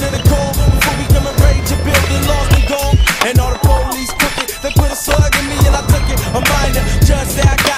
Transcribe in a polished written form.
to the core. Before we come and raid your building, lost and gone. And all the police crooked, they put a slug in me and I took it. A minor judge said I got